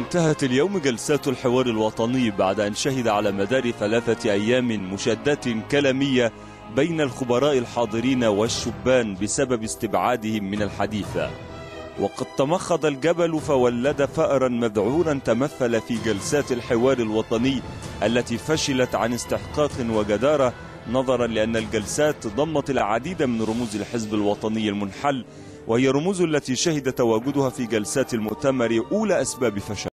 انتهت اليوم جلسات الحوار الوطني بعد أن شهد على مدار 3 أيام مشادات كلامية بين الخبراء الحاضرين والشبان بسبب استبعادهم من الحديث. وقد تمخض الجبل فولد فأرا مذعورا تمثل في جلسات الحوار الوطني التي فشلت عن استحقاق وجدارة، نظرا لأن الجلسات ضمت العديد من رموز الحزب الوطني المنحل، وهي رموز التي شهد تواجدها في جلسات المؤتمر أولى أسباب فشل